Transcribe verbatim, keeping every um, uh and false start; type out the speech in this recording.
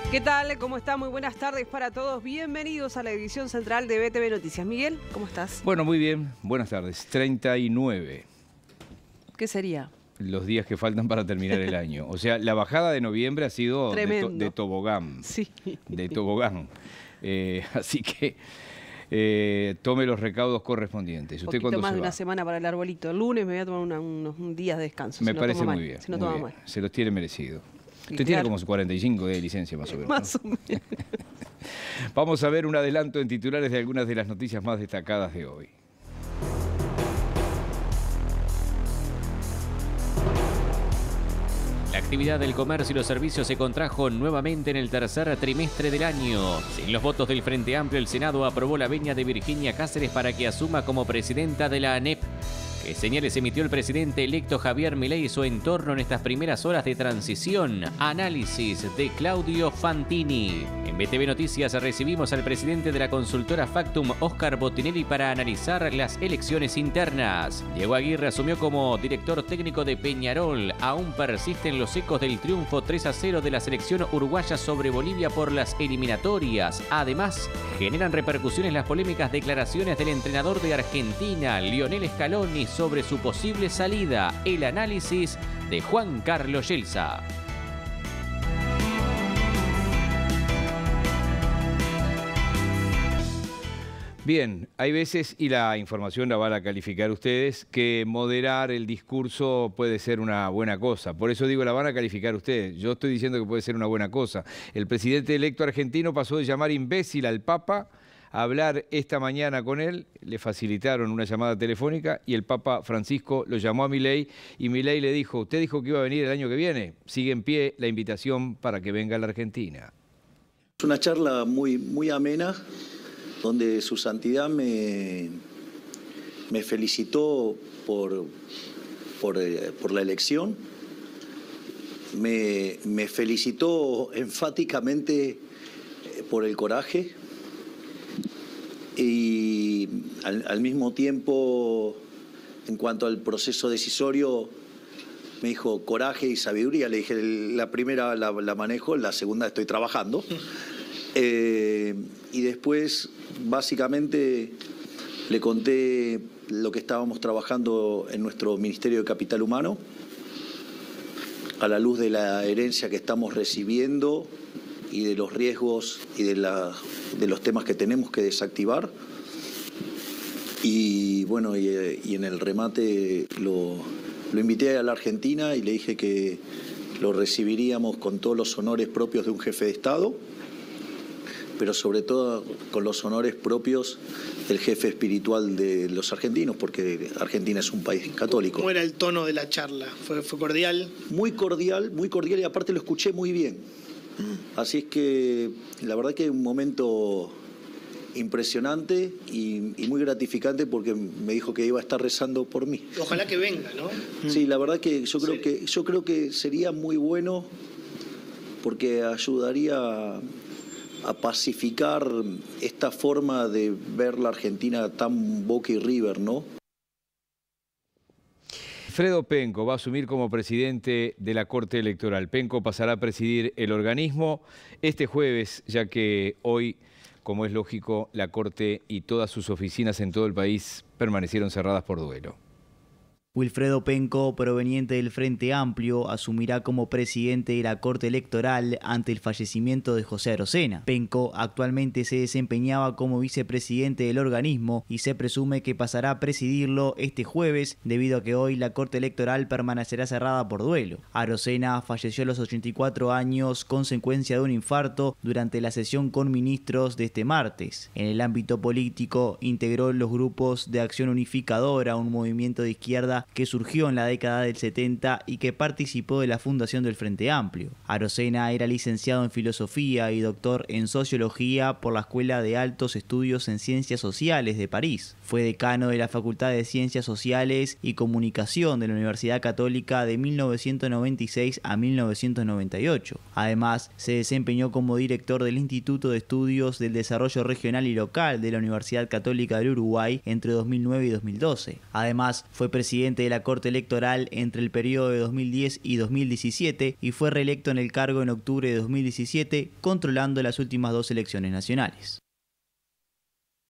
¿Qué tal? ¿Cómo está? Muy buenas tardes para todos. Bienvenidos a la edición central de B T V Noticias. Miguel, ¿cómo estás? Bueno, muy bien. Buenas tardes. treinta y nueve. ¿Qué sería? Los días que faltan para terminar el año. O sea, la bajada de noviembre ha sido de, to de tobogán. Sí. De tobogán. Eh, así que eh, tome los recaudos correspondientes. ¿Usted cuándo más de va? Una semana para el arbolito. El lunes me voy a tomar una, unos un días de descanso. Me si parece no muy mal. bien. Si no muy toma bien. mal. Se los tiene merecido. Usted claro. tiene como cuarenta y cinco de licencia más o menos. Más ¿no? o menos. Vamos a ver un adelanto en titulares de algunas de las noticias más destacadas de hoy. La actividad del comercio y los servicios se contrajo nuevamente en el tercer trimestre del año. Sin los votos del Frente Amplio, el Senado aprobó la venia de Virginia Cáceres para que asuma como presidenta de la ANEP. ¿Qué señales emitió el presidente electo Javier Milei y su entorno en estas primeras horas de transición? Análisis de Claudio Fantini. En B T V Noticias recibimos al presidente de la consultora Factum, Oscar Botinelli, para analizar las elecciones internas. Diego Aguirre asumió como director técnico de Peñarol. Aún persisten los ecos del triunfo tres a cero de la selección uruguaya sobre Bolivia por las eliminatorias. Además, generan repercusiones las polémicas declaraciones del entrenador de Argentina, Lionel Scaloni, sobre su posible salida. El análisis de Juan Carlos Yelsa. Bien, hay veces, y la información la van a calificar ustedes, que moderar el discurso puede ser una buena cosa. Por eso digo, la van a calificar ustedes. Yo estoy diciendo que puede ser una buena cosa. El presidente electo argentino pasó de llamar imbécil al Papa a hablar esta mañana con él, le facilitaron una llamada telefónica y el Papa Francisco lo llamó a Milei y Milei le dijo, usted dijo que iba a venir el año que viene, sigue en pie la invitación para que venga a la Argentina. Es una charla muy, muy amena, donde su santidad me, me felicitó por, por, por la elección, me, me felicitó enfáticamente por el coraje, y al, al mismo tiempo, en cuanto al proceso decisorio, me dijo coraje y sabiduría. Le dije, la primera la, la manejo, la segunda estoy trabajando. Eh, y después, básicamente, le conté lo que estábamos trabajando en nuestro Ministerio de Capital Humano, a la luz de la herencia que estamos recibiendo y de los riesgos y de, la, de los temas que tenemos que desactivar. Y bueno, y, y en el remate lo, lo invité a la Argentina y le dije que lo recibiríamos con todos los honores propios de un jefe de Estado, pero sobre todo con los honores propios del jefe espiritual de los argentinos, porque Argentina es un país católico. ¿Cómo era el tono de la charla? ¿Fue, fue cordial? Muy cordial, muy cordial, y aparte lo escuché muy bien. Así es que la verdad que es un momento impresionante y, y muy gratificante, porque me dijo que iba a estar rezando por mí. Ojalá que venga, ¿no? Sí, la verdad que yo creo que yo creo que sería muy bueno, porque ayudaría a, a pacificar esta forma de ver la Argentina tan Boca y River, ¿no? Fredo Penco va a asumir como presidente de la Corte Electoral. Penco pasará a presidir el organismo este jueves, ya que hoy, como es lógico, la Corte y todas sus oficinas en todo el país permanecieron cerradas por duelo. Wilfredo Penco, proveniente del Frente Amplio, asumirá como presidente de la Corte Electoral ante el fallecimiento de José Arocena. Penco actualmente se desempeñaba como vicepresidente del organismo y se presume que pasará a presidirlo este jueves, debido a que hoy la Corte Electoral permanecerá cerrada por duelo. Arocena falleció a los ochenta y cuatro años consecuencia de un infarto durante la sesión con ministros de este martes. En el ámbito político, integró los grupos de Acción Unificadora, un movimiento de izquierda que surgió en la década del setenta y que participó de la fundación del Frente Amplio. Arocena era licenciado en Filosofía y doctor en Sociología por la Escuela de Altos Estudios en Ciencias Sociales de París. Fue decano de la Facultad de Ciencias Sociales y Comunicación de la Universidad Católica de mil novecientos noventa y seis a mil novecientos noventa y ocho. Además, se desempeñó como director del Instituto de Estudios del Desarrollo Regional y Local de la Universidad Católica del Uruguay entre dos mil nueve y dos mil doce. Además, fue presidente presidente de la Corte Electoral entre el periodo de dos mil diez y dos mil diecisiete y fue reelecto en el cargo en octubre de dos mil diecisiete, controlando las últimas dos elecciones nacionales.